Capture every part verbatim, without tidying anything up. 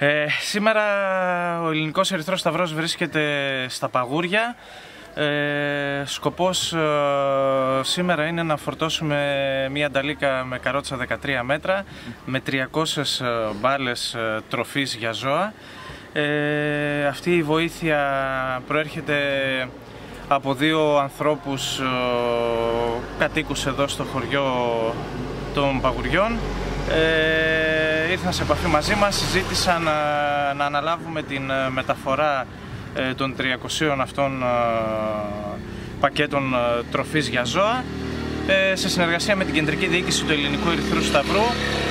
Ε, σήμερα ο Ελληνικός Ερυθρός Σταυρός βρίσκεται στα Παγούρια. Ε, σκοπός ε, σήμερα είναι να φορτώσουμε μία νταλίκα με καρότσα δεκατρία μέτρα με τριακόσιες μπάλες ε, τροφής για ζώα. Ε, αυτή η βοήθεια προέρχεται από δύο ανθρώπους ε, κατοίκους εδώ στο χωριό των Παγουριών. Ε, ήρθαν σε επαφή μαζί μας, ζήτησαν να, να αναλάβουμε την μεταφορά ε, των τριακοσίων αυτών ε, πακέτων ε, τροφής για ζώα ε, σε συνεργασία με την Κεντρική Διοίκηση του Ελληνικού Ερυθρού Σταυρού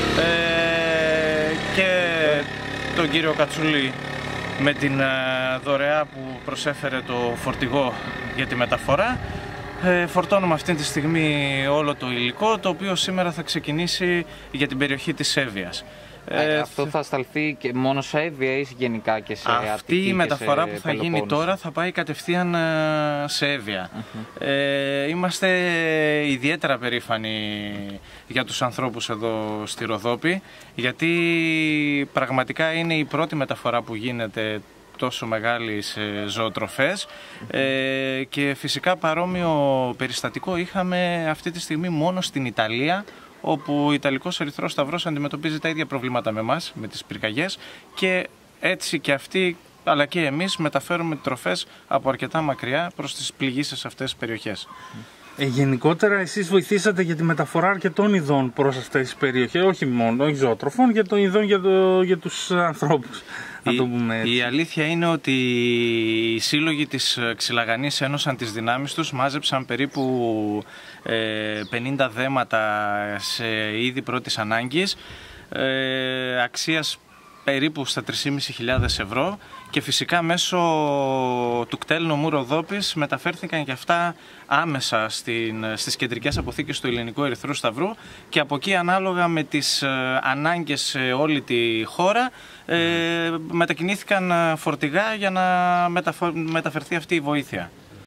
ε, και τον κύριο Κατσούλη με την ε, δωρεά που προσέφερε το φορτηγό για τη μεταφορά. Ε, φορτώνουμε αυτή τη στιγμή όλο το υλικό, το οποίο σήμερα θα ξεκινήσει για την περιοχή της Εύβοιας. Ε, αυτό θα σταλθεί και μόνο σε Εύβοια ή γενικά και σε Αττική? Αυτή η μεταφορά που θα γίνει τώρα θα πάει κατευθείαν σε Εύβοια. Uh-huh. ε, είμαστε ιδιαίτερα περήφανοι για τους ανθρώπους εδώ στη Ροδόπη, γιατί πραγματικά είναι η πρώτη μεταφορά που γίνεται τόσο μεγάλης ζωοτροφές ε, και φυσικά παρόμοιο περιστατικό είχαμε αυτή τη στιγμή μόνο στην Ιταλία, όπου ο Ιταλικός Ερυθρός Σταυρός αντιμετωπίζει τα ίδια προβλήματα με εμάς, με τις πυρκαγιές, και έτσι και αυτοί αλλά και εμείς μεταφέρουμε τροφές από αρκετά μακριά προς τις πληγήσεις αυτές τις περιοχές. Ε, γενικότερα εσείς βοηθήσατε για τη μεταφορά αρκετών ειδών προς αυτές τις περιοχές, όχι μόνο όχι ζωοτροφών, για των ειδών για, το, για τους ανθρώπους. Η, το πούμε η αλήθεια είναι ότι οι σύλλογοι της Ξυλαγανής ένωσαν τις δυνάμεις τους, μάζεψαν περίπου ε, πενήντα δέματα σε είδη πρώτης ανάγκης, ε, αξίας περίπου στα τρεις χιλιάδες πεντακόσια ευρώ, και φυσικά μέσω του κτέλ νομού Ροδόπης μεταφέρθηκαν και αυτά άμεσα στην, στις κεντρικές αποθήκες του Ελληνικού Ερυθρού Σταυρού, και από εκεί, ανάλογα με τις ανάγκες σε όλη τη χώρα, ε, μετακινήθηκαν φορτηγά για να μεταφερθεί αυτή η βοήθεια.